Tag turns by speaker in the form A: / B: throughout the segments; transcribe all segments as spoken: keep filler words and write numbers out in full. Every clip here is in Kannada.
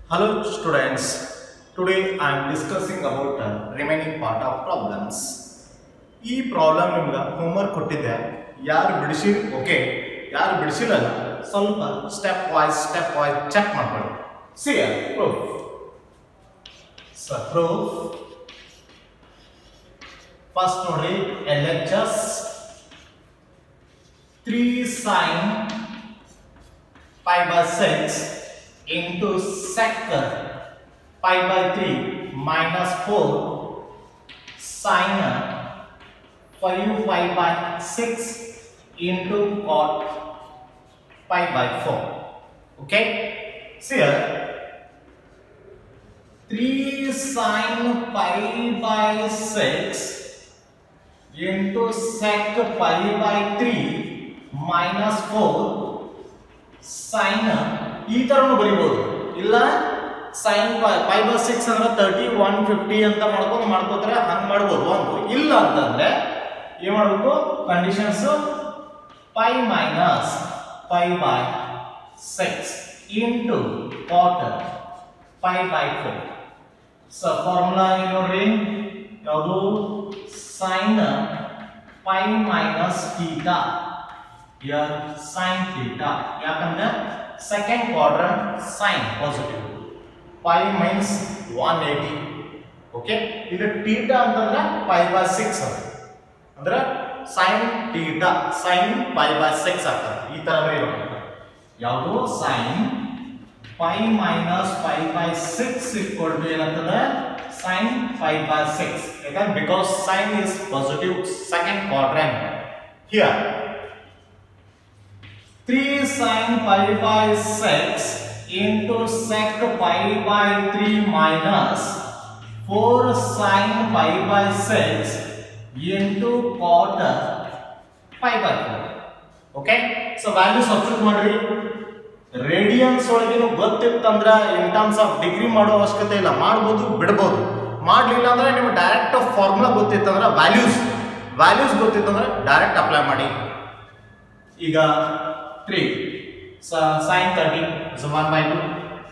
A: Hello students, today I am discussing about the remaining part of problems. ಈ ಪ್ರಾಬ್ಲಮ್ ನಿಮಗೆ ಹೋಮ್ವರ್ಕ್ ಕೊಟ್ಟಿದ್ದೆ, ಯಾರು ಬಿಡಿಸಿ ಓಕೆ, ಯಾರು ಬಿಡಿಸಿಲ್ಲ ಸ್ವಲ್ಪ step wise step wise check ಮಾಡ್ಕೊಳ್ಳಿ. See proof so proof first ನೋಡಿ, L H S three sine pi by six into sec pi by three minus four sin five pi by six into cot pi by four. Okay, see here, three sin pi by six into sec pi by three minus four sine ಈ ತರನು ಬರೀಬಹುದು, ಇಲ್ಲ ಸೈನ್ ಫೈ ಬೈ ಸಿಕ್ಸ್ ಅಂದ್ರೆ ತರ್ಟಿ ಒನ್ ಫಿಫ್ಟಿ ಅಂತ ಮಾಡ್ಕೊಂಡು ಮಾಡ್ಕೋತಾರೆ, ಹಂಗೆ ಮಾಡ್ಬೋದು. ಒಂದು ಇಲ್ಲ ಅಂತಂದ್ರೆ ಏನ್ ಮಾಡಬೇಕು, conditions pi minus phi by six into cot phi by four. So formula ಏನು ನೋಡ್ರಿ, ಯಾವುದು sine pi minus theta, here sin theta, ಯಾಕಂದ್ರೆ second quadrant sin positive, pi means one eighty. Okay, ಇದು ಥೀಟಾ ಅಂತಂದ್ರೆ pi by six ಅಂದ್ರೆ sin theta sin pi by six ಆಗ್ತದೆ. ಈ ತರ ಬರೆಯಬೇಕು, ಯಾವುದು sin pi minus pi by six equal to ಏನಾಗ್ತದೆ sin pi by six, ಯಾಕಂದ್ರೆ because sin is positive second quadrant. Here three sin pi by six into sec pi by three minus four sin pi by six into cot pi by four. Okay, so value substitute ಮಾಡ್ರಿ. ರೇಡಿಯನ್ಸ್ ಒಳಗೇನು ಗೊತ್ತಿತ್ತಂದ್ರೆ ಇನ್ ಟರ್ಮ್ಸ್ ಆಫ್ ಡಿಗ್ರಿ ಮಾಡೋ ಅವಶ್ಯಕತೆ ಇಲ್ಲ, ಮಾಡ್ಬೋದು ಬಿಡ್ಬೋದು. ಮಾಡಲಿಲ್ಲ ಅಂದ್ರೆ ನಿಮಗೆ ಡೈರೆಕ್ಟ್ ಫಾರ್ಮುಲಾ ಗೊತ್ತಿತ್ತಂದ್ರೆ ವ್ಯಾಲ್ಯೂಸ್ ವ್ಯಾಲ್ಯೂಸ್ ಗೊತ್ತಿತ್ತಂದ್ರೆ ಡೈರೆಕ್ಟ್ ಅಪ್ಲೈ ಮಾಡಿ. ಈಗ three so sin thirty is one by two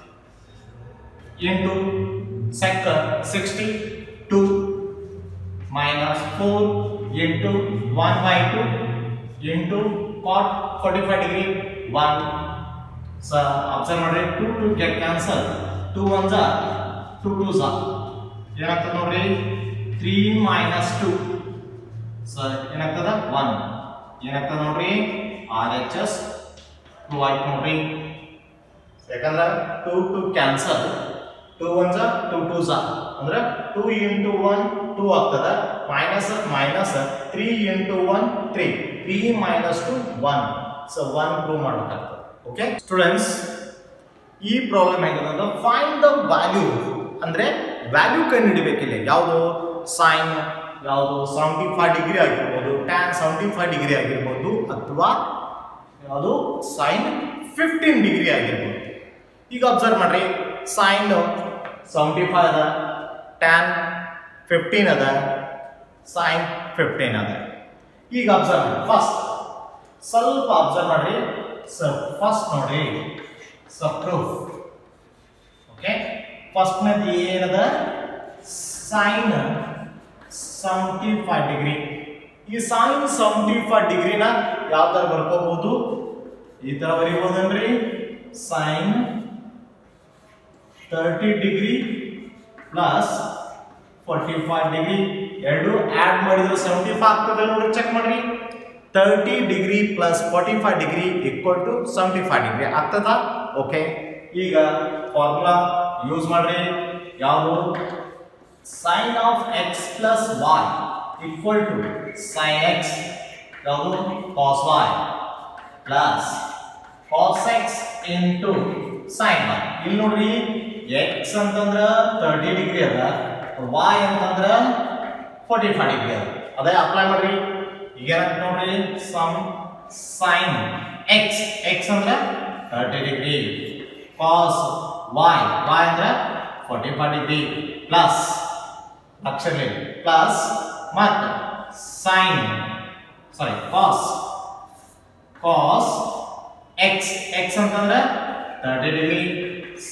A: into sec sixty-two minus four into one by two into cot forty-five degree one. So observe ಮಾಡ್ರಿ, two to get cancel, two ones are two twos are ಏನಾಗ್ತದೆ ನೋಡ್ರಿ, three minus two, so ಏನಾಗ್ತದ one, ಏನಾಗ್ತದೆ ನೋಡ್ರಿ R H S two ಆಯ್ತು ನೋಡ್ರಿ. ಯಾಕಂದ್ರೆ two to cancel, two ones are two twos are ಅಂದ್ರೆ two into one two ಆಗ್ತದ, minus minus three into one three, three minus two one, so one prove ಮಾಡಬೇಕಾಗ್ತದೆ. ಓಕೆ ಸ್ಟೂಡೆಂಟ್ಸ್, ಈ ಪ್ರಾಬ್ಲಮ್ ಹೆಂಗಂದ್ರೆ ಫೈಂಡ್ ದ ವ್ಯಾಲ್ಯೂ ಅಂದ್ರೆ ವ್ಯಾಲ್ಯೂ ಕಂಡು ಹಿಡಿಬೇಕಿಲ್ಲ. ಯಾವುದು ಸೈನ್, ಯಾವುದು ಸೆವೆಂಟಿ ಫೈವ್ ಡಿಗ್ರಿ ಆಗಿರ್ಬೋದು, ಟ್ಯಾನ್ ಸೆವೆಂಟಿ ಫೈವ್ ಡಿಗ್ರಿ ಆಗಿರ್ಬೋದು, ಅಥವಾ ಯಾವುದು ಸೈನ್ ಫಿಫ್ಟೀನ್ ಡಿಗ್ರಿ ಆಗಿರ್ಬೋದು. ಈಗ ಅಬ್ಸರ್ವ್ ಮಾಡ್ರಿ, ಸೈನ್ ಸೆವೆಂಟಿ ಫೈವ್ ಅದ, ಟ್ಯಾನ್ ಫಿಫ್ಟೀನ್ ಅದ, ಸೈನ್ ಫಿಫ್ಟೀನ್ ಅದ. ಈಗ ಅಬ್ಸರ್ವ್ ಮಾಡಿ, ಫಸ್ಟ್ ಸ್ವಲ್ಪ ಅಬ್ಸರ್ವ್ ಮಾಡ್ರಿ. ಸರ್ ಫಸ್ಟ್ ನೋಡ್ರಿ, ಸ ಪ್ರೂಫ್. ಓಕೆ, ಫಸ್ಟ್ ನೇದು ಏನದ, ಸೈನ್ ಸೆವೆಂಟಿ ಫೈವ್ ಡಿಗ್ರಿ. ಈ ಸೈನ್ ಸೆವೆಂಟಿ ಫೈವ್ ಡಿಗ್ರಿನ ಯಾವ ತರ ಬರ್ಕೋಬಹುದು, ಈ ತರ ಬರೀಬಹುದೇನ್ರಿ, sine thirty degree plus forty five degree, ಎರಡು ಆಡ್ ಮಾಡಿದ್ರೆ ಸೆವೆಂಟಿ ಫೈವ್ ಆಗ್ತದೆ ನೋಡ್ರಿ, ಚೆಕ್ ಮಾಡ್ರಿ. Thirty degree plus forty five degree equal to seventy five degree ಆಗ್ತದ. ಓಕೆ, ಈಗ ಫಾರ್ಮುಲಾ ಯೂಸ್ ಮಾಡ್ರಿ. ಯಾವುದು, sin of x plus y equal to sin x ಯಾವುದು cos y plus cos x into sin y. ಇಲ್ಲಿ ನೋಡ್ರಿ, x ಅಂತಂದ್ರ ತರ್ಟಿ ಡಿಗ್ರಿ ಅದ, y ಅಂತಂದ್ರ ಫಾರ್ಟಿ ಫೈವ್ ಡಿಗ್ರಿ ಅದ. ಅದೇ ಅಪ್ಲೈ ಮಾಡ್ರಿ. ಈಗ ಏನಾಗ್ತದೆ ನೋಡ್ರಿ, ಸಮ್ sin x, x ಅಂದ್ರ thirty degree, cos y, y ಅಂದ್ರ ಫಾರ್ಟಿ ಫೈವ್ ಡಿಗ್ರಿ ಪ್ಲಸ್ ಅಕ್ಷರ ಪ್ಲಸ್ ಮತ್ತು sin sorry cos cos x, x ಅಂತಂದ್ರೆ thirty degree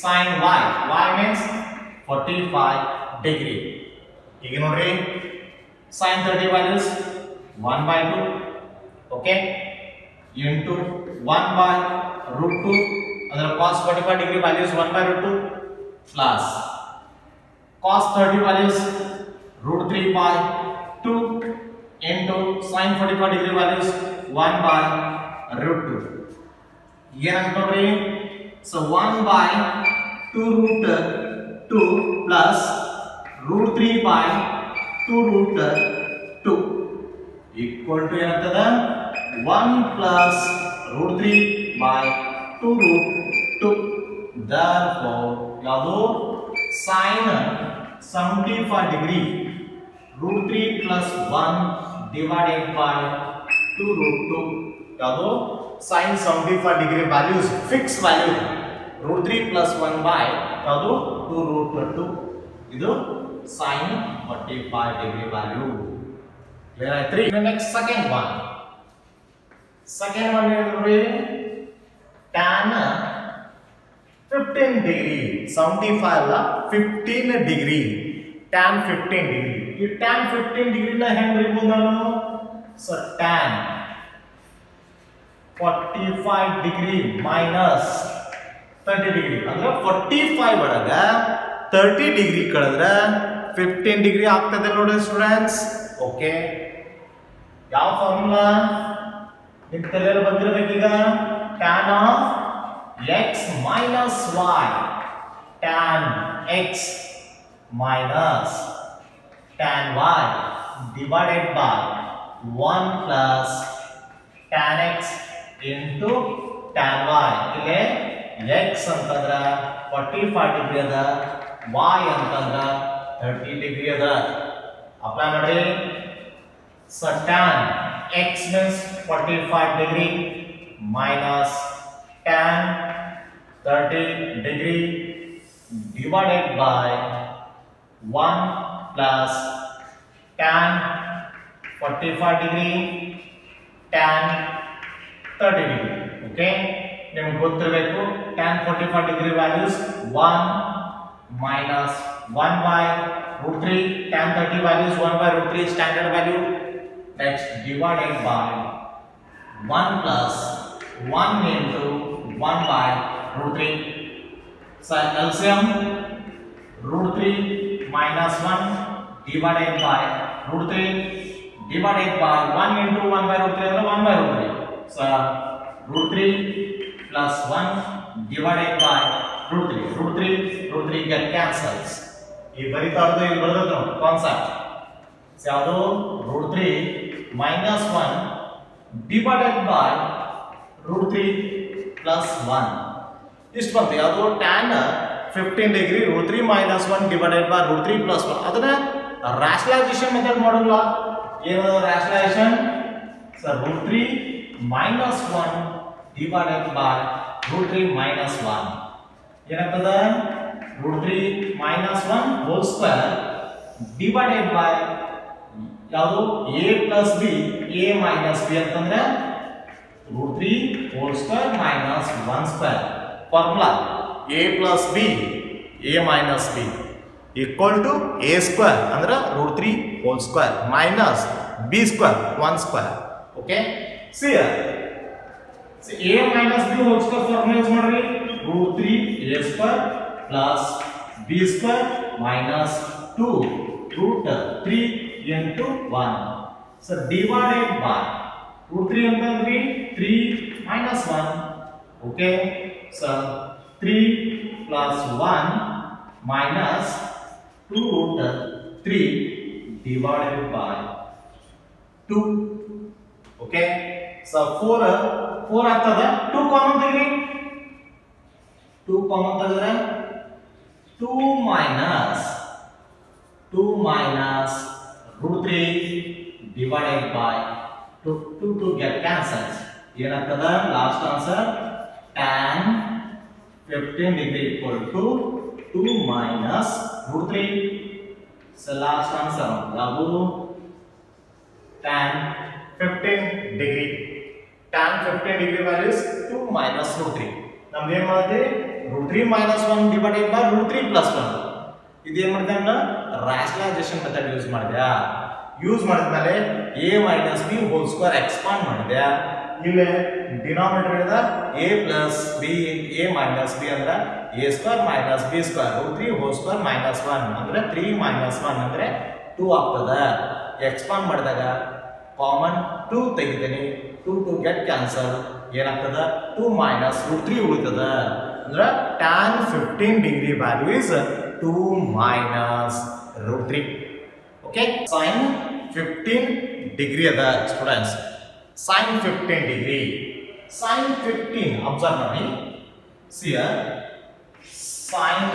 A: sin y. Y means forty-five degree. ಈಗ ನೋಡ್ರಿ sin thirty values one by two, okay, into one by root two, ಅಂದ್ರೆ cos forty-five degree values one by root two plus cos thirty values root three by two into sin forty-five degree values one by root two. ಏನಂತ ನೋಡ್ರಿ, so one by two root two plus root three by two root two equal to ಏನಂತದ one plus root three by two root two. Therefore ಯಾವುದು sin seventy-five degree root three plus one divided by two root two ಯಾವುದು sin seventy-five degree values fixed value root three plus one by ಯಾವುದು two root two. ಇದು sin forty-five degree value. Clear ಆಯ್ತು ರೀ. Next second one. Second one ಏನಂದ್ರೆ tan fifteen degree seventy-five ಅಲ್ಲ fifteen degree tan fifteen degree. ಈ tan fifteen degree ನ ಹೆಂಗ್ ಬರೀಬಹುದು ನಾನು? So tan forty-five degree minus thirty degree ಅಂದ್ರೆ forty-five ಒಳಗ thirty degree ಕಳೆದ್ರೆ fifteen degree ಆಗ್ತದೆ ನೋಡಿ ಸ್ಟೂಡೆಂಟ್ಸ್. ಓಕೆ, ಯಾವ ಫಾರ್ಮುಲಾ ನಿಮ್ಮ ತಲೆಯಲ್ಲಿ ಬಂದಿರಬೇಕೀಗ? tan of x minus y, tan x minus tan y divided by one plus tan x into tan y. ಇಲ್ಲಿ x ಅಂತಂದ್ರ forty-five degree ಅದ, y ಅಂತಂದ್ರ thirty degree ಅದ. ಅಪ್ಲೈ ಮಾಡಿ. So tan x means forty-five degree minus tan thirty degree divided by one plus tan forty-five degree tan thirty degree. Okay, ನಿಮಗೆ ಗೊತ್ತಿರಬೇಕು tan forty-five degree values one minus one by root three, tan thirty values one by root three standard value. Next divided by one plus one into one by root three. So L C M root three minus one divided by root three divided by one into one by root three ಅಂದ್ರೆ one by root three. So root three plus one divided by root three. root three root three get cancels. ಈ ಬರಿತಾ ಇರೋದು ಇಲ್ಲಿ ಬರೆದದ್ದು ಕಾನ್ಸೆಪ್ಟ್. ಸೊ ಯಾವುದು root three minus one divided by root three plus one. ಇಷ್ಟು ಬಂತು. ಯಾವುದು tan fifteen degree root three minus one divided by root three plus one. ಅದನ್ನ rationalization ಮೆಥಡ್ ಮಾಡೋಲ್ಲ. ಏನು rationalization? So root three minus one divided by root three minus one. ಏನಾಗ್ತದ? root three minus one whole square divided by ಯಾವುದು a plus b, a minus b ಅಂತಂದ್ರೆ root three whole square minus one square. Formula a plus b, a minus b equal to a square ಅಂದ್ರೆ root three whole square minus b square one square. Okay, see here, see a minus b whole square formula use ಮಾಡ್ರಿ. root three a square plus b square minus two root three into one. So divided by root three ಅಂತಂದ್ರೆ three minus one. Okay, so three plus one minus two root three divided by two. Okay, so four four ಆಗ್ತದೆ. two ಕಾಮನ್ ತೆಗೆರಿ. two ಕಾಮನ್ ತೆಗೆದ್ರೆ two minus two minus root three divided by two. two to get cancels. ಏನಾಗ್ತದ? Last answer tan fifteen degree equal to two minus root three. So last answer ಯಾವುದು? tan fifteen degree. tan fifteen degree values two minus root three. ನಮ್ದು ಏನು ಮಾಡಿದ್ವಿ? Root three minus one divided by root three plus one. ಇದೇನ್ ಮಾಡಿದೆ ನಾನು ರಾಷನಲೈಸೇಷನ್ ಮೆಥಡ್ ಯೂಸ್ ಮಾಡಿದೆ. ಯೂಸ್ ಮಾಡಿದ್ಮೇಲೆ A minus B whole square expand ಮಾಡಿದೆ. ಇಲ್ಲಿ ಡಿನಾಮಿನೇಟರ್ ಇದೆ A plus B A minus B ಅಂದ್ರೆ A square minus B square root three whole square minus one ಅಂದ್ರೆ ತ್ರೀ ಮೈನಸ್ ಒನ್ ಅಂದ್ರೆ ಟೂ ಆಗ್ತದೆ. ಎಕ್ಸ್ಪಾಂಡ್ ಮಾಡಿದಾಗ ಕಾಮನ್ ಟೂ ತೆಗಿತೀನಿ, ಟೂ ಟು ಗೆಟ್ ಕ್ಯಾನ್ಸಲ್, ಏನಾಗ್ತದ ಟೂ ಮೈನಸ್ ರೂಟ್ ತ್ರೀ ಉಳಿತದ ಅಂದ್ರೆ tan fifteen degree value is two minus root three. Okay, sine fifteen degree ಅದ students. Sine fifteen degree, sine fifteen observe ಮಾಡಿ. ಸಿಯರ್ ಸೈನ್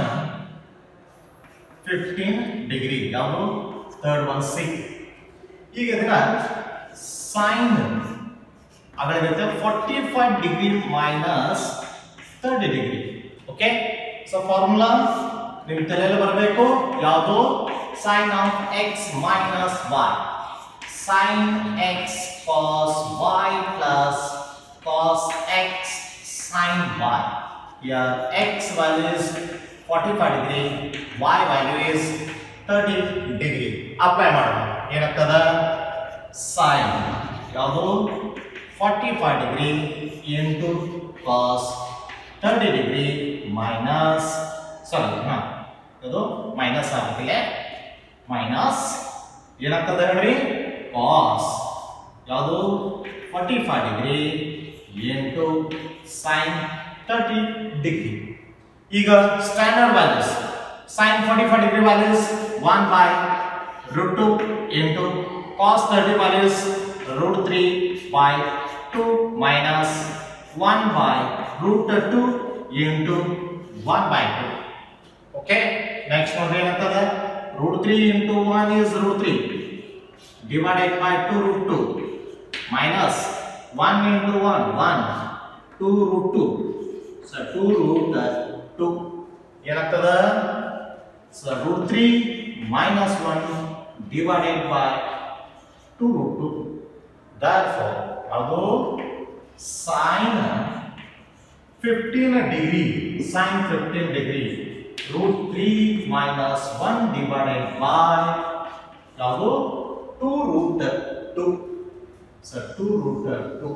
A: ಫಿಫ್ಟೀನ್ ಡಿಗ್ರಿ ಯಾವುದು ಥರ್ಡ್ ಒನ್ ಸಿ. ಈಗ ಇದನ್ನ ಸೈನ್ ಆಗಲಿರುತ್ತೆ forty five degree minus thirty degree. Okay, so formula ನಿಮ್ ತಲೆಯಲ್ಲಿ ಬರಬೇಕು ಯಾವುದು sine of X minus Y. Sine X cos Y plus cos X sine Y. Here x value is forty-five degree, y value is thirty degree. Apply ಮಾಡೋಣ. ಏನಾಗ್ತದ ಸೈನ್ ಯಾವುದು forty-five degree into cos thirty degree minus ಸಾರಿ ಹಾ ಇದು ಮೈನಸ್ ಆಗುತ್ತಿಲ್ಲ ಮೈನಸ್ ಏನಾಗ್ತದೆ ಹೇಳ್ರಿ cos ಯಾವುದು forty-five degree into sin thirty degree. ಈಗ standard values sin forty-five degree values one by root two into cos thirty values root three by two minus one by root two into one by two. Okay, next one ಏನಾಗ್ತದೆ root three into one is root three divided by two root two minus one into one one two root two. So two root two ಏನಾಗ್ತದೆ so root three minus one divided by two root two. Therefore ಅದು sin fifteen degree sin fifteen degree root three minus one divided by ಯಾವುದು two root two. So two root two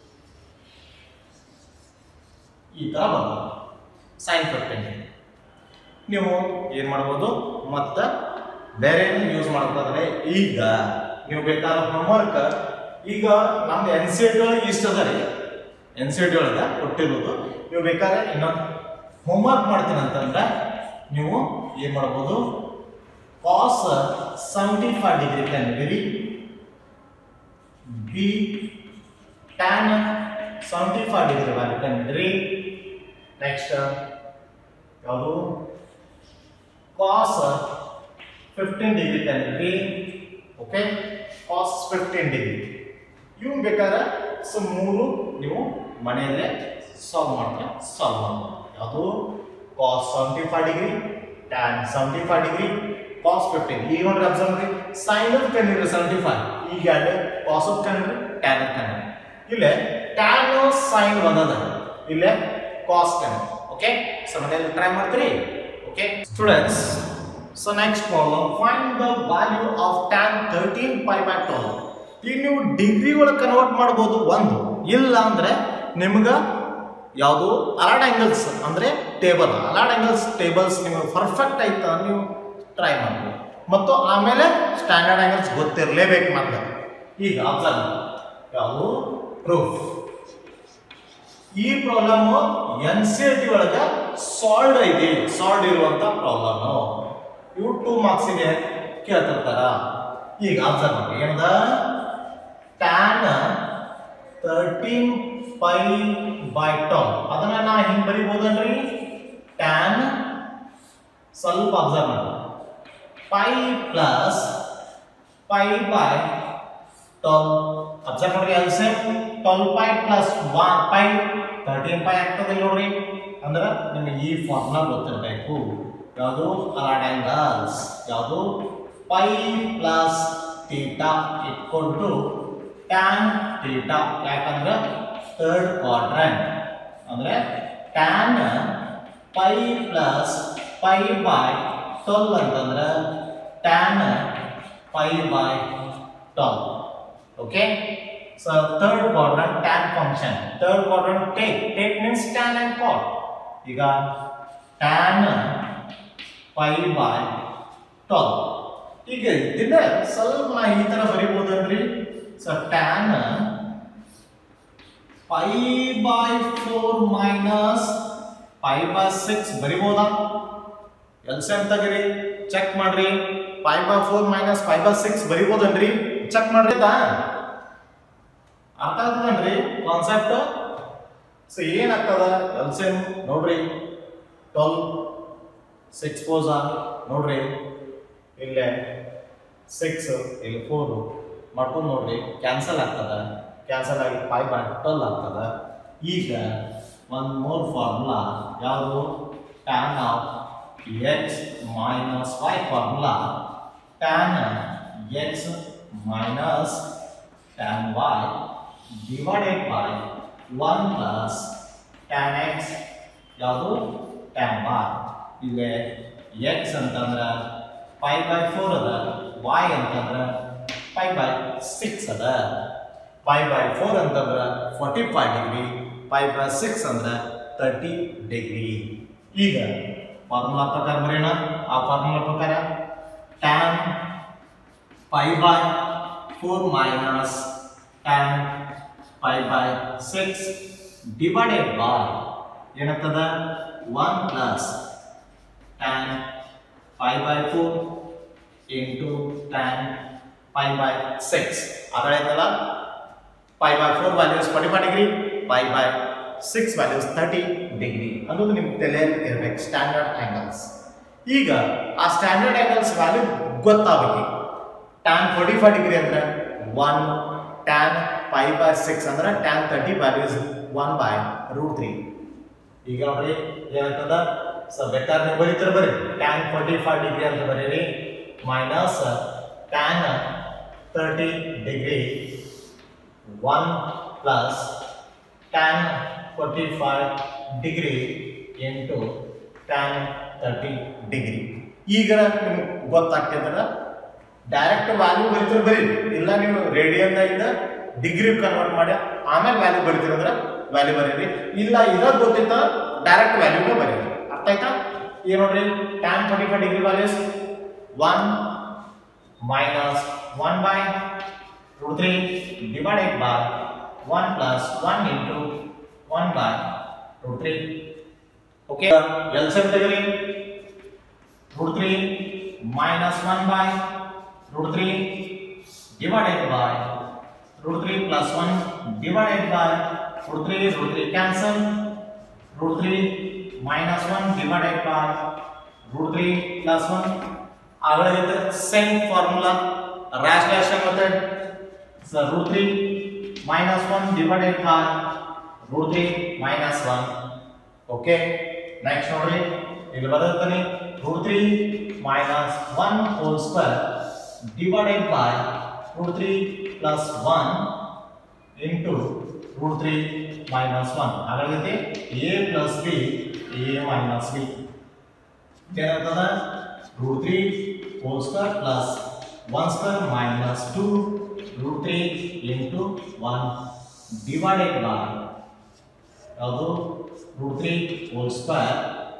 A: ಈ ತರ ಬರ್ತದೆ sin fifteen. ನೀವು ಏನು ಮಾಡಬಹುದು ಮತ್ತೆ ಬೇರೆ ಯೂಸ್ ಮಾಡ್ತಾರೆ. ಈಗ ನೀವು ಬೇಕಾದ ಹೋಮ್ವರ್ಕ್ ಈಗ ನಮ್ದು ಎನ್ ಸಿ ಟಿ ಒಳಗೆ ಇಷ್ಟ ಅದ ರೀ, ಎನ್ ಸಿ ಟಿ ಒಳಗೆ ಕೊಟ್ಟಿರೋದು. ನೀವು ಬೇಕಾದ್ರೆ ಇನ್ನೊಂದು ಹೋಮ್ವರ್ಕ್ ಮಾಡ್ತೀನಿ ಅಂತಂದ್ರೆ ನೀವು ಏನು ಮಾಡ್ಬೋದು ಕಾಸ್ ಸೆವೆಂಟಿ ಫೈವ್ ಡಿಗ್ರಿ ಕಂಡಿರಿ ಬಿ tan seventy five degree value ಕಂಡಿರಿ. ನೆಕ್ಸ್ಟ್ ಯಾವುದು cos fifteen degree ಕಂಡಿರಿ. ಓಕೆ, cos fifteen degree ಇವು ಬೇಕಾದ್ರೆ ಸೊ ಮೂರು ನೀವು ಮನೆಯಲ್ಲೇ ಸಾಲ್ವ್ ಮಾಡ್ತಾರೆ ಸಾಲ್ವ್ ಮಾಡ್ಬೋದು. ಯಾವುದು cos seventy-five degree tan seventy-five degree cos fifteen. ಈಗ ನೋಡ್ರಿ ಅಬ್ಸರ್ವ್ ಮಾಡಿ sin ಆಫ್ ಕಂಡಿರಿ seventy-five ಈಗ ಯಾರು cos ಆಫ್ ಕಂಡಿರಿ tan ಆಫ್ ಕಂಡಿರಿ. ಇಲ್ಲೇ tan sin ಬಂದದ ಇಲ್ಲೇ cos ಕಂಡಿರಿ. ಓಕೆ, ಸೊ ಮನೆಯಲ್ಲಿ ಟ್ರೈ ಮಾಡ್ತೀರಿ. Okay, students, so next problem, find the value of tan thirteen pi by twelve. ಈಗ ನೀವು ಡಿಗ್ರಿ ಒಳಗೆ ಕನ್ವರ್ಟ್ ಮಾಡ್ಬೋದು ಒಂದು, ಇಲ್ಲ ಅಂದ್ರೆ ನಿಮ್ಗೆ ಯಾವುದು ಅಲಾರ್ಡ್ ಆಂಗಲ್ಸ್ ಅಂದ್ರೆ ಟೇಬಲ್ ಅಲಾರ್ಡ್ ಆಂಗಲ್ಸ್ ಟೇಬಲ್ಸ್ ನಿಮಗೆ ಪರ್ಫೆಕ್ಟ್ ಆಯ್ತಾ ನೀವು ಟ್ರೈ ಮಾಡ್ಬೋದು. ಮತ್ತು ಆಮೇಲೆ ಸ್ಟ್ಯಾಂಡರ್ಡ್ ಆಂಗಲ್ಸ್ ಗೊತ್ತಿರಲೇಬೇಕು ಮತ್ತೆ. ಈಗ ಅಬ್ಸರ್ವ್ ಯಾವುದು ಪ್ರೂಫ್. ಈ ಪ್ರಾಬ್ಲಮ್ ಎನ್ ಸಿ ಟಿ ಒಳಗೆ ಸಾಲ್ಡ್ ಐತಿ, ಸಾಲ್ಡ್ ಇರುವಂತ ಪ್ರಾಬ್ಲಮ್. ಇವು ಟೂ ಮಾರ್ಕ್ಸಿಗೆ ಕೇಳ್ತಿರ್ತಾರ. ಈಗ ಅಬ್ಸರ್ವ್ ಮಾಡಿ ಏನದ tan thirteen pi by twelve ಅದನ್ನ ನಾ ಹಿಂಗೆ ಬರಿಬೋದನ್ರಿ ಟ್ಯಾನ್ ಸ್ವಲ್ಪ ಅಬ್ಸರ್ವ್ ಮಾಡಿ pi plus pi by twelve. Observe ಮಾಡ್ರಿ ಅಲ್ಲಿ same twelve pi plus one pi thirteen pi ಆಗ್ತದೆ ನೋಡ್ರಿ. ಅಂದ್ರೆ ನಿಮಗೆ ಈ ಫಾರ್ಮುಲಾ ಗೊತ್ತಿರಬೇಕು. ಯಾವುದು ಅಲಾರ್ಡ್ ಆಂಗಲ್ಸ್ ಯಾವುದು pi plus theta equal to tan theta. ಯಾಕಂದ್ರೆ ಥರ್ಡ್ ಕ್ವಾಡ್ರೆಂಟ್ ಅಂದ್ರೆ tan pi plus pi by twelve ಅಂತಂದ್ರೆ tan pi by twelve. Okay, so third quadrant tan function. Third quadrant take. Take means tan and cot. ಈಗ ಟ್ಯಾನ್ ಪೈ ಬೈ ಟ್ವೆಲ್. ಈಗ ಇದನ್ನ ಸ್ವಲ್ಪ ನಾ ಈ ತರ ಬರೀಬಹುದನ್ರಿ. So tan pi by four minus pi by six ಬರಿಬಹುದಾ? ಎಲ್ಸಿಎಂ ತಗರಿ, ಚೆಕ್ ಮಾಡ್ರಿ. Pi by four minus pi by six ಬರಿಬಹುದನ್ರಿ? ಚೆಕ್ ಮಾಡ್ರಿ. ಅರ್ಥ ಆಗ್ತದನ್ರಿ ಕಾನ್ಸೆಪ್ಟ್? ಸೊ ಏನಾಗ್ತದ ಎಲ್ಸಿಎಂ ನೋಡ್ರಿ. ಟ್ವೆಲ್ ಸಿಕ್ಸ್ ಫೋರ್ ನೋಡ್ರಿ, ಇಲ್ಲೇ ಸಿಕ್ಸ್ ಇಲ್ಲಿ ಫೋರ್ ಮಾಡ್ಕೊಂಡು ನೋಡ್ರಿ, ಕ್ಯಾನ್ಸಲ್ ಆಗ್ತದ. ಕ್ಯಾನ್ಸಲ್ ಆಗಿ ಫೈವ್ ಬೈ ಟ್ವೆಲ್ ಆಗ್ತದ. ಈಗ ಒಂದು ಮೋರ್ ಫಾರ್ಮುಲಾ ಯಾವುದು? Tan of X minus y formula. Tan x minus tan y divided by one plus tan x ಯಾವುದು? Tan y. ಇಲ್ಲೇ ಎಕ್ಸ್ ಅಂತಂದ್ರೆ ಫೈವ್ ಬೈ ಫೋರ್ ಅದ, ವೈ ಅಂತಂದ್ರೆ ಫೈವ್ ಬೈ ಸಿಕ್ಸ್ ಅದ. ಫೈವ್ ಬೈ ಫೋರ್ ಅಂತಂದ್ರೆ forty five degree, five by six ಅಂದ್ರೆ ತರ್ಟಿ ಡಿಗ್ರಿ. ಈಗ ಫಾರ್ಮುಲಾ ಪ್ರಕಾರ ಬರೋಣ. ಆ ಫಾರ್ಮುಲಾ ಪ್ರಕಾರ tan five by four minus tan five by six divided by ಏನಾಗ್ತದ? One plus tan five by four into tan five by six. ಅದಾಯ್ತಲ್ಲ, five by four values forty five degree, five by six values thirty degree ಅನ್ನೋದು ನಿಮ್ಗೆ ತಲೆಯಲ್ಲಿ ಇರಬೇಕು. Standard angles. ಈಗ ಆ ಸ್ಟ್ಯಾಂಡರ್ಡ್ ಆಂಗಲ್ಸ್ ವ್ಯಾಲ್ಯೂ ಗೊತ್ತಾಗಬೇಕು. ಟ್ಯಾನ್ ಫೋರ್ಟಿ ಫೈವ್ ಡಿಗ್ರಿ ಅಂದ್ರೆ one, tan five by six ಅಂದ್ರೆ tan thirty values one by root three. ಈಗ ನೋಡ್ರಿ ಏನಾಗ್ತದ? ಸೊ ಬೇಕಾದ್ರೆ ನೀವು ಬರೀತಾರೆ ಬರ್ರಿ. ಟ್ಯಾನ್ ಫೋರ್ಟಿ ಫೈವ್ ಡಿಗ್ರಿ ಅಂತ ಬರೀರಿ, minus tan thirty degree one plus tan forty five degree into tan thirty degree. ಈಗ ನಿಮ್ಗೆ ಗೊತ್ತಾಗ್ತಿದ್ರೆ ಡೈರೆಕ್ಟ್ ವ್ಯಾಲ್ಯೂ ಬರೀತಾರೆ ಬರೀ, ಇಲ್ಲ ನೀವು ರೇಡಿಯನ್ನಿಂದ ಡಿಗ್ರಿ ಕನ್ವರ್ಟ್ ಮಾಡಿ ಆಮೇಲೆ ವ್ಯಾಲ್ಯೂ ಬರೀತೀರಂದ್ರೆ ವ್ಯಾಲ್ಯೂ ಬರೀರಿ. ಇಲ್ಲ ಇರೋದು ಗೊತ್ತಿತ್ತ ಡೈರೆಕ್ಟ್ ವ್ಯಾಲ್ಯೂನ ಬರೀರಿ. ಅರ್ಥ ಆಯ್ತಾ? ಏನು ನೋಡ್ರಿ, tan forty five degree values one minus one by root three divided by one plus one into one by root three. Okay, LCM ತೆಗೀರಿ. Root three minus one by root three divided by root three plus one divided by root three, root three cancel, root three minus one divided by root three plus one. आगे same formula rationalization method. So root three minus one divided by root three minus one. Okay, next ನೋಡ್ರಿ, ಇಲ್ಲಿ ಬದಲಾವಣೆ root three minus one whole square divided by root three plus one into root three minus one. ಹಾಗಾದ್ರೆ a plus b, a minus b. ಏನಾಗ್ತದ? root three whole square plus one square minus two root three into one divided by ಯಾವುದು? root three whole square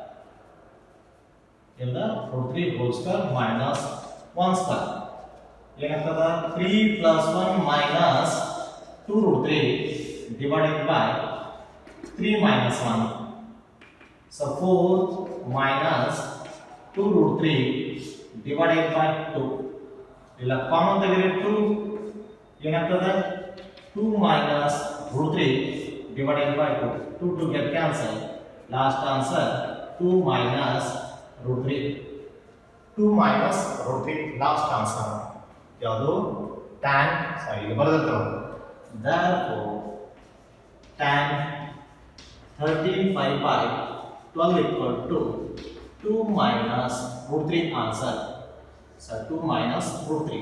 A: ಇಲ್ಲ root three whole square minus one square. ಏನಾಗ್ತದ? three plus one minus two root three divided by three minus one. So four minus two root three divided by two. ಇಲ್ಲ ಕಾಮನ್ ತೆಗೆದ್ರೆ two ಏನಾಗ್ತದ? two minus root three divided by two. two to get cancel. Last answer two minus root three. two minus root three last answer. ಯಾವುದು? tan, sorry ಇಲ್ಲಿ ಬರೆದಿತ್ತು. Therefore tan thirty-five by twelve equal to two minus root three answer. So two minus root three.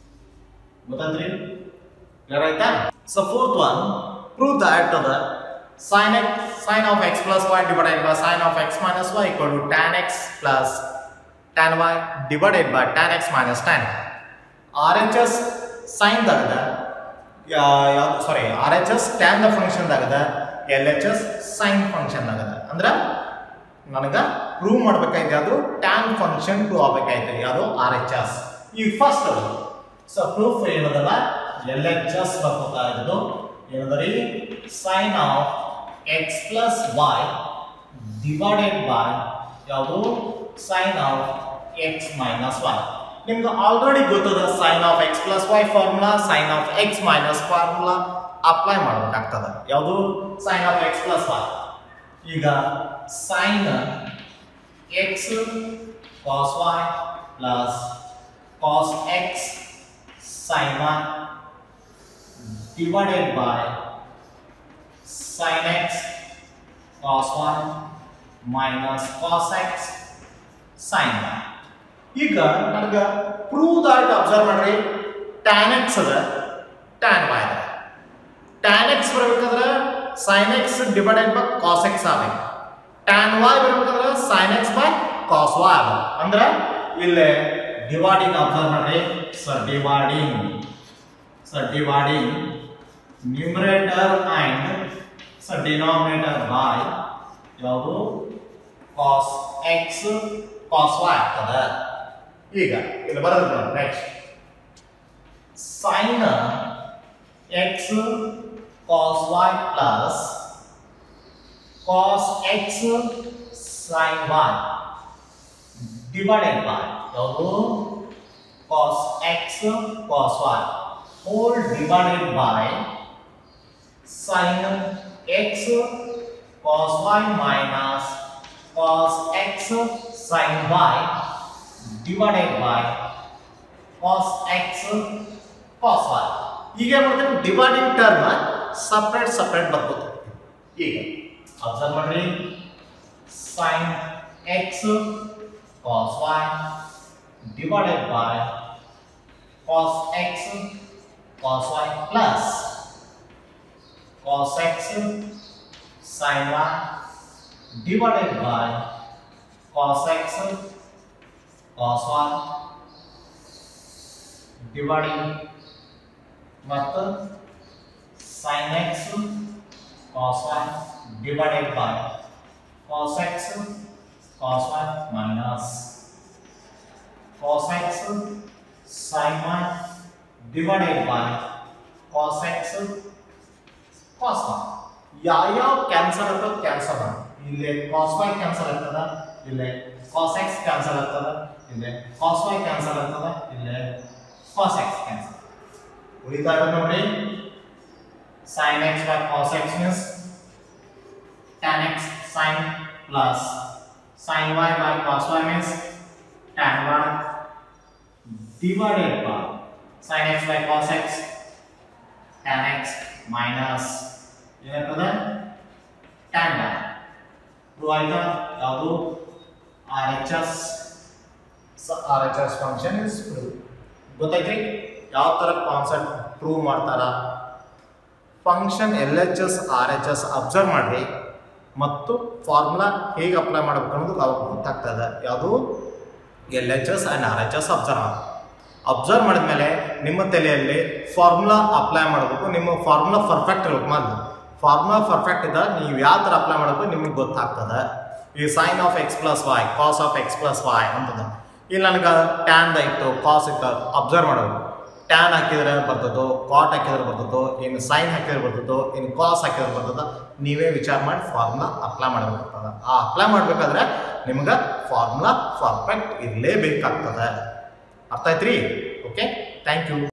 A: ಗೊತ್ತಾದ್ರಿ? Clear ಆಯ್ತಾ? So fourth one, prove that the sin x sin of x plus y divided by sin of x minus y equal to tan x plus tan y divided by tan x minus tan y. R H S sin ದಾಗ ಯಾವುದು sorry R H S tan ದ ಫಂಕ್ಷನ್ ದಾಗ L H S sin function ದಾಗ ಅಂದ್ರೆ ನನಗೆ ಪ್ರೂವ್ ಮಾಡಬೇಕಾಗಿದೆ ಅದು tan ಫಂಕ್ಷನ್ ಪ್ರೂವ್ ಆಗಬೇಕಾಗಿದೆ ಯಾವುದು R H S. ಈ ಫಸ್ಟ್ ಸೊ ಪ್ರೂಫ್ ಏನದಲ್ಲ L H S ಬರ್ತಾ ಇರೋದು ಏನಂದ್ರೆ sin of x plus y divided by ಯಾವುದು sin of x minus y. ನಿಮಗೆ ಆಲ್ರೆಡಿ ಗೊತ್ತದ sin of x plus y formula sin of x minus formula apply ಮಾಡಬೇಕಾಗ್ತದೆ ಯಾವುದು sin of x plus y. ಈಗ sin x cos y plus cos x sin y divided by sin x cos y minus cos x sin y. ಈಗ ನನಗೆ ಪ್ರೂವ್ ದಟ್ ಅಬ್ಸರ್ವ್ ಮಾಡ್ರಿ tan x ಅದ tan y ಅದ. tan x ಬರಬೇಕಾದ್ರೆ sin x divided by cos x ಆಗಬೇಕು. tan y ಬರಬೇಕಾದ್ರೆ sin x by cos y ಆಗಬೇಕು. ಅಂದ್ರೆ ಇಲ್ಲಿ ಡಿವೈಡಿಂಗ್ ಅಬ್ಸರ್ವ್ ಮಾಡ್ರಿ so dividing so dividing numerator and so denominator by ಯಾವುದು cos x cos y ಆಗ್ತದೆ. ಈಗ ಇಲ್ಲಿ ಬರೋದು next sin x cos y plus cos x sin y divided by ಯಾವುದು cos x cos y whole divided by sin x cos y minus cos x sin y divided by cos x cos y. ಈಗ ಏನು ಮಾಡ್ತೀವಿ ಡಿವೈಡಿಂಗ್ ಟರ್ಮ್ ಸಪರೇಟ್ ಸಪರೇಟ್ ಬರ್ಬೋದು. ಈಗ ಅಬ್ಸರ್ವ್ ಮಾಡ್ರಿ sin x cos y divided by cos x cos y plus cos x sin y divided by cos x cos y dividing ಮತ್ತು sin x cos y divided by cos x cos y minus cos x sin y divided by cos x cos y. ಯಾವ ಯಾವ ಕ್ಯಾನ್ಸಲ್ ಆಗ್ತದೆ ಕ್ಯಾನ್ಸಲ್ ಮಾಡಿ ಇಲ್ಲಿ cos y ಕ್ಯಾನ್ಸಲ್ ಆಗ್ತದ ಇಲ್ಲಿ cos x ಕ್ಯಾನ್ಸಲ್ ಆಗ್ತದ ಇಲ್ಲಿ cos y ಕ್ಯಾನ್ಸಲ್ ಆಗ್ತದ ಇಲ್ಲಿ cos x ಕ್ಯಾನ್ಸಲ್ ಉಳಿತಾ ಇರೋದು ನೋಡಿ sin x by cos x means tan x sin plus sin y by cos y means tan y divided by sin x by cos x tan x minus ಏನಾಗ್ತದೆ tan y. ಪ್ರೂವ್ ಆಯ್ತಾ ಯಾವುದು R H S R H S function is prove. ಗೊತ್ತಾಯ್ತು ಯಾವ ತರ ಕಾನ್ಸೆಪ್ಟ್ ಪ್ರೂವ್ ಮಾಡ್ತಾರ function L H S R H S observe ಮಾಡ್ರಿ ಮತ್ತು ಫಾರ್ಮುಲಾ ಹೇಗೆ ಅಪ್ಲೈ ಮಾಡಬೇಕು ಅನ್ನೋದು ಅವಾಗ ಗೊತ್ತಾಗ್ತದೆ. ಯಾವುದು L H S and R H S observe ಮಾಡಿ ಅಬ್ಸರ್ವ್ ಮಾಡಿದ್ಮೇಲೆ ನಿಮ್ಮ ತಲೆಯಲ್ಲಿ ಫಾರ್ಮುಲಾ ಅಪ್ಲೈ ಮಾಡಬೇಕು. ನಿಮ್ಮ ಫಾರ್ಮುಲಾ ಪರ್ಫೆಕ್ಟ್ ಇರಬೇಕು. ಮೊದಲು ಫಾರ್ಮುಲಾ ಪರ್ಫೆಕ್ಟ್ ಇದ್ದಾಗ ನೀವು ಯಾವ ಥರ ಅಪ್ಲೈ ಮಾಡಬೇಕು ನಿಮಗೆ ಗೊತ್ತಾಗ್ತದೆ. ಈ sine of x plus y cos of x plus y ಅಂತದ ಇಲ್ಲಿ ನನಗೆ ಟ್ಯಾನ್ ಇತ್ತು ಕಾಸ್ ಇತ್ತು ಅಬ್ಸರ್ವ್ ಮಾಡಬೇಕು. ಟ್ಯಾನ್ ಹಾಕಿದ್ರೆ ಬರ್ತದೋ ಕಾಟ್ ಹಾಕಿದ್ರೆ ಬರ್ತದೋ ಏನು ಸೈನ್ ಹಾಕಿದ್ರೆ ಬರ್ತದೋ ಏನು ಕಾಸ್ ಹಾಕಿದ್ರೆ ಬರ್ತದ ನೀವೇ ವಿಚಾರ ಮಾಡಿ ಫಾರ್ಮುಲಾ ಅಪ್ಲೈ ಮಾಡಬೇಕಾಗ್ತದೆ. ಆ ಅಪ್ಲೈ ಮಾಡಬೇಕಾದ್ರೆ ನಿಮ್ಗೆ ಫಾರ್ಮುಲಾ ಪರ್ಫೆಕ್ಟ್ ಇರಲೇಬೇಕಾಗ್ತದೆ. ಅರ್ಥ ಆಯ್ತು ರೀ? Okay, thank you.